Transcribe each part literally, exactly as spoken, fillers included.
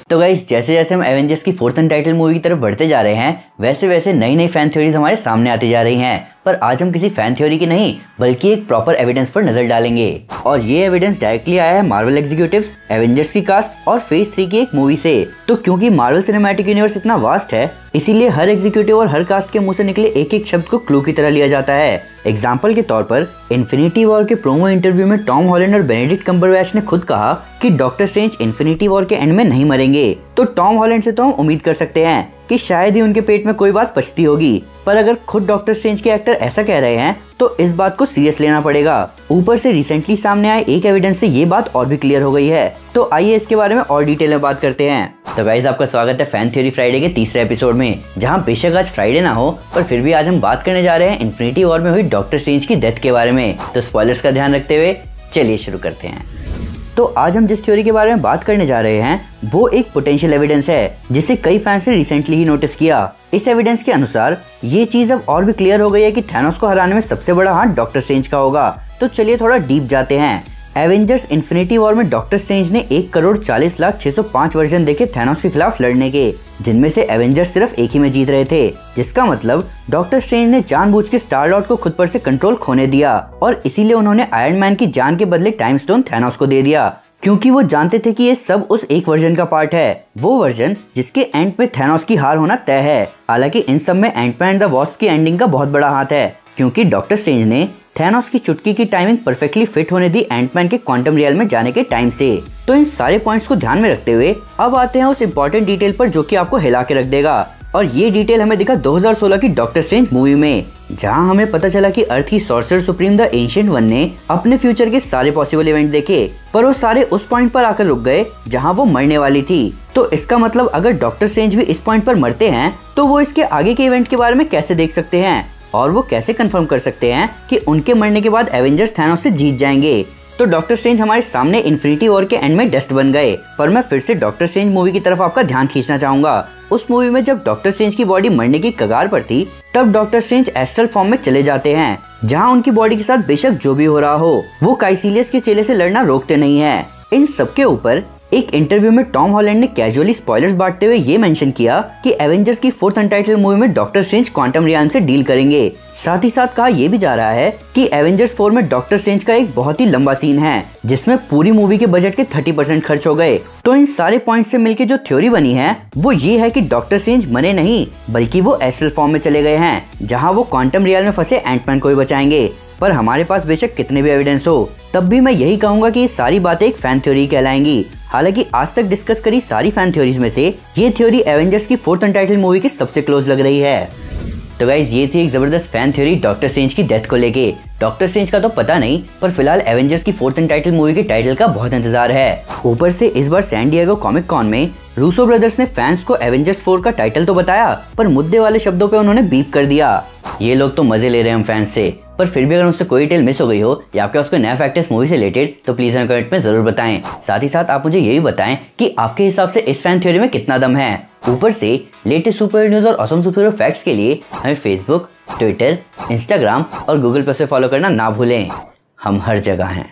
तो गाइस जैसे जैसे हम एवेंजर्स की फोर्थ अनटाइटल मूवी की तरफ बढ़ते जा रहे हैं वैसे वैसे नई नई फैन थ्योरीज हमारे सामने आती जा रही हैं। पर आज हम किसी फैन थ्योरी की नहीं बल्कि एक प्रॉपर एविडेंस पर नजर डालेंगे और ये एविडेंस डायरेक्टली आया है मार्वल एग्जीक्यूटिव्स, एवेंजर्स की कास्ट और फेज थ्री की एक मूवी से। तो क्योंकि मार्वल सिनेमैटिक यूनिवर्स इतना वास्ट है इसीलिए हर एग्जीक्यूटिव और हर कास्ट के मुंह से निकले एक एक शब्द को क्लू की तरह लिया जाता है। एग्जाम्पल के तौर पर इन्फिनिटी वॉर के प्रोमो इंटरव्यू में टॉम हॉलैंड और बेनेडिक्ट कम्बरबैच ने खुद कहा कि डॉक्टर स्ट्रेंज इन्फिनिटी वॉर के एंड में नहीं मरेंगे। तो टॉम हॉलैंड से तो हम उम्मीद कर सकते हैं कि शायद ही उनके पेट में कोई बात पचती होगी, पर अगर खुद डॉक्टर स्ट्रेंज के एक्टर ऐसा कह रहे हैं तो इस बात को सीरियस लेना पड़ेगा। ऊपर से रिसेंटली सामने आए एक एविडेंस से ये बात और भी क्लियर हो गई है। तो आइए इसके बारे में और डिटेल में बात करते हैं। तो गाइस आपका स्वागत है फैन थ्योरी फ्राइडे के तीसरे एपिसोड में, जहां बेशक आज फ्राइडे ना हो पर फिर भी आज हम बात करने जा रहे हैं इन्फिनिटी वॉर में हुई डॉक्टर स्ट्रेंज की डेथ के बारे में। तो स्पॉयलर्स का ध्यान रखते हुए चलिए शुरू करते हैं। तो आज हम जिस थ्योरी के बारे में बात करने जा रहे हैं वो एक पोटेंशियल एविडेंस है जिसे कई फैंस ने रिसेंटली ही नोटिस किया। इस एविडेंस के अनुसार ये चीज अब और भी क्लियर हो गई है कि थैनोस को हराने में सबसे बड़ा हाथ डॉक्टर स्ट्रेंज का होगा। तो चलिए थोड़ा डीप जाते हैं। एवेंजर्स इन्फिनिटी वॉर में डॉक्टर स्ट्रेंज ने एक करोड़ चालीस लाख छह सौ पाँच वर्जन देखे थैनोस के खिलाफ लड़ने के, जिनमें से एवेंजर्स सिर्फ एक ही में जीत रहे थे। जिसका मतलब डॉक्टर स्ट्रेंज ने जानबूझ के स्टार लॉर्ड को खुद पर से कंट्रोल खोने दिया और इसीलिए उन्होंने आयरन मैन की जान के बदले टाइम स्टोन थैनोस को दे दिया, क्योंकि वो जानते थे कि ये सब उस एक वर्जन का पार्ट है, वो वर्जन जिसके एंड पे थैनोस की हार होना तय है। हालांकि इन सब में एंटमैन एंड द वॉस्प की एंडिंग का बहुत बड़ा हाथ है, क्योंकि डॉक्टर स्ट्रेंज ने थैनोस की चुटकी की टाइमिंग परफेक्टली फिट होने दी एंटमैन के क्वांटम रियल में जाने के टाइम से। तो इन सारे पॉइंट्स को ध्यान में रखते हुए अब आते हैं उस इम्पोर्टेंट डिटेल पर जो कि आपको हिला के रख देगा। और ये डिटेल हमें दिखा दो हज़ार सोलह की डॉक्टर स्ट्रेंज मूवी में, जहां हमें पता चला कि अर्थ की sorcerer supreme the ancient one ने अपने फ्यूचर के सारे पॉसिबल इवेंट देखे, पर वो सारे उस पॉइंट पर आकर रुक गए जहां वो मरने वाली थी। तो इसका मतलब अगर डॉक्टर स्ट्रेंज भी इस पॉइंट पर मरते हैं तो वो इसके आगे के इवेंट के बारे में कैसे देख सकते हैं और वो कैसे कंफर्म कर सकते हैं कि उनके मरने के बाद एवेंजर्स थैनोस से जीत जाएंगे। तो डॉक्टर स्ट्रेंज हमारे सामने इन्फिनिटी वॉर के एंड में डस्ट बन गए। पर मैं फिर से डॉक्टर स्ट्रेंज मूवी की तरफ आपका ध्यान खींचना चाहूंगा। उस मूवी में जब डॉक्टर स्ट्रेंज की बॉडी मरने की कगार पर थी तब डॉक्टर स्ट्रेंज एस्ट्रल फॉर्म में चले जाते हैं, जहां उनकी बॉडी के साथ बेशक जो भी हो रहा हो वो काइसिलियस के चेले से लड़ना रोकते नहीं है। इन सबके ऊपर एक इंटरव्यू में टॉम हॉलैंड ने कैजुअली स्पॉयलर्स बांटते हुए ये मेंशन किया कि एवेंजर्स की फोर्थ अनटाइटल मूवी में डॉक्टर स्ट्रेंज क्वांटम रियल्म से डील करेंगे। साथ ही साथ कहा यह भी जा रहा है कि एवेंजर्स फोर में डॉक्टर स्ट्रेंज का एक बहुत ही लंबा सीन है जिसमें पूरी मूवी के बजट के तीस परसेंट खर्च हो गए। तो इन सारे पॉइंट से मिलकर जो थ्योरी बनी है वो ये है कि डॉक्टर स्ट्रेंज मरे नहीं बल्कि वो एस्ट्रल फॉर्म में चले गए हैं, जहाँ वो क्वांटम रियल में फंसे एंटमैन को ही बचाएंगे। पर हमारे पास बेशक कितने भी एविडेंस हो तब भी मैं यही कहूंगा कि ये सारी बातें एक फैन थ्योरी कहलाएंगी। हालांकि आज तक डिस्कस करी सारी फैन थ्योरीज में से ये थ्योरी एवेंजर्स की फोर्थ अनटाइटल मूवी के सबसे क्लोज लग रही है। तो गाइज ये थी एक जबरदस्त फैन थ्योरी डॉक्टर स्ट्रेंज की डेथ को लेके। डॉक्टर स्ट्रेंज का तो पता नहीं पर फिलहाल एवेंजर्स की फोर्थ अनटाइटल मूवी के टाइटल का बहुत इंतजार है। ऊपर से इस बार सैन डिएगो कॉमिक कॉन में रूसो ब्रदर्स ने फैंस को एवेंजर्स फोर का टाइटल तो बताया पर मुद्दे वाले शब्दों पे उन्होंने बीप कर दिया। ये लोग तो मजे ले रहे हैं हम फैंस से, पर फिर भी अगर मुझसे कोई डिटेल मिस हो गई हो या आपके पास कोई नया फैक्ट है इस मूवी से रिलेटेड तो प्लीज हमें कमेंट में जरूर बताएं। साथ ही साथ आप मुझे ये भी बताएं कि आपके हिसाब से इस फैन थ्योरी में कितना दम है। ऊपर से लेटेस्ट सुपर न्यूज और ऑसम सुपर फैक्ट्स के लिए हमें फेसबुक, ट्विटर, इंस्टाग्राम और गूगल पर से फॉलो करना ना भूलें, हम हर जगह हैं।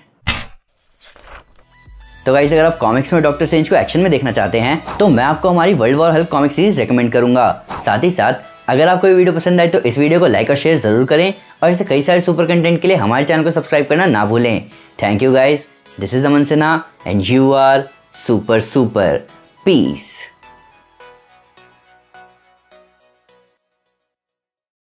तो गाइस अगर आप कॉमिक्स में डॉक्टर स्ट्रेंज को एक्शन में देखना चाहते हैं तो मैं आपको हमारी World War Hulk comic series recommend करूंगा। साथ ही साथ अगर आपको ये वीडियो पसंद आए तो इस वीडियो को लाइक और शेयर जरूर करें और ऐसे कई सारे सुपर कंटेंट के लिए हमारे चैनल को सब्सक्राइब करना ना भूलें। Thank you guys, this is Aman Sinha and you are super super piece.